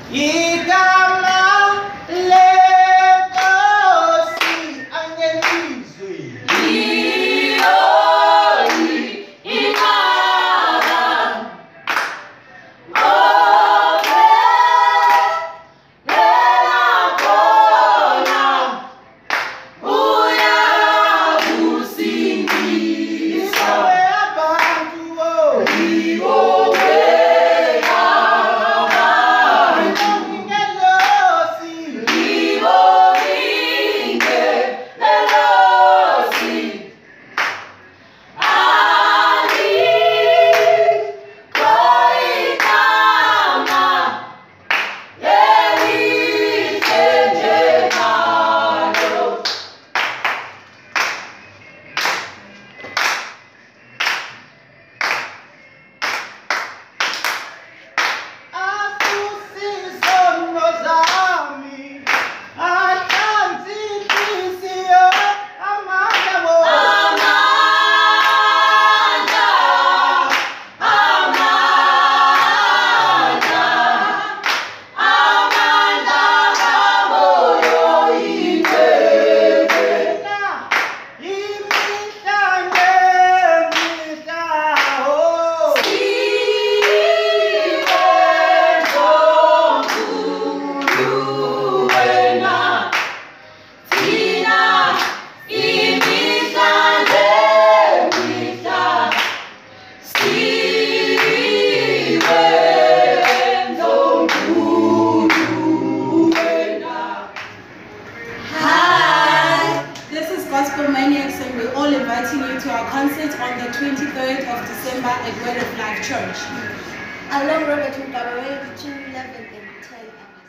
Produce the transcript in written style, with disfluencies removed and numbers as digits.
Maniacs, and we're all inviting you to our concert on the 23rd of December at Word of Life Church. Along Robert Mugabe, between 11 and 10.